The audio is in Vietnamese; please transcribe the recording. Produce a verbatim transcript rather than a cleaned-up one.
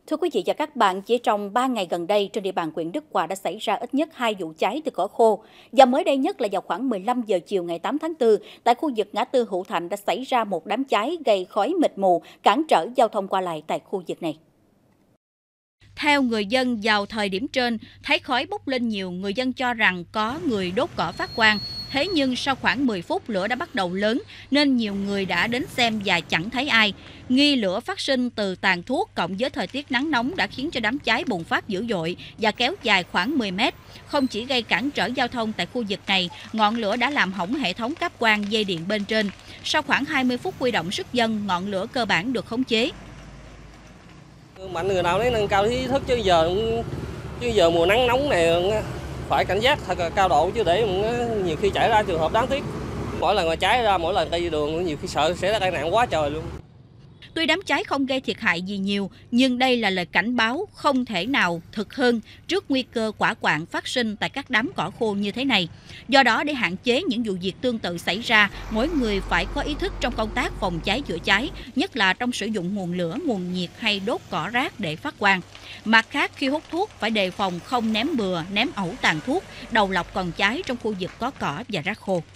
Thưa quý vị và các bạn, chỉ trong ba ngày gần đây trên địa bàn huyện Đức Hòa đã xảy ra ít nhất hai vụ cháy từ cỏ khô. Và mới đây nhất là vào khoảng mười lăm giờ chiều ngày tám tháng tư, tại khu vực ngã tư Hữu Thạnh đã xảy ra một đám cháy gây khói mịt mù, cản trở giao thông qua lại tại khu vực này. Theo người dân, vào thời điểm trên, thấy khói bốc lên nhiều, người dân cho rằng có người đốt cỏ phát quang. Thế nhưng sau khoảng mười phút, lửa đã bắt đầu lớn nên nhiều người đã đến xem và chẳng thấy ai. Nghi lửa phát sinh từ tàn thuốc cộng với thời tiết nắng nóng đã khiến cho đám cháy bùng phát dữ dội và kéo dài khoảng mười mét. Không chỉ gây cản trở giao thông tại khu vực này, ngọn lửa đã làm hỏng hệ thống cáp quang dây điện bên trên. Sau khoảng hai mươi phút huy động sức dân, ngọn lửa cơ bản được khống chế. Mạnh người nào đấy nâng cao ý thức chứ giờ chứ giờ mùa nắng nóng này phải cảnh giác thật là cao độ chứ để nhiều khi xảy ra trường hợp đáng tiếc. Mỗi lần mà cháy ra, mỗi lần đi đường nhiều khi sợ sẽ ra tai nạn quá trời luôn. Tuy đám cháy không gây thiệt hại gì nhiều, nhưng đây là lời cảnh báo không thể nào thực hơn trước nguy cơ hỏa hoạn phát sinh tại các đám cỏ khô như thế này. Do đó, để hạn chế những vụ việc tương tự xảy ra, mỗi người phải có ý thức trong công tác phòng cháy chữa cháy, nhất là trong sử dụng nguồn lửa, nguồn nhiệt hay đốt cỏ rác để phát quang. Mặt khác, khi hút thuốc phải đề phòng không ném bừa, ném ẩu tàn thuốc, đầu lọc còn cháy trong khu vực có cỏ và rác khô.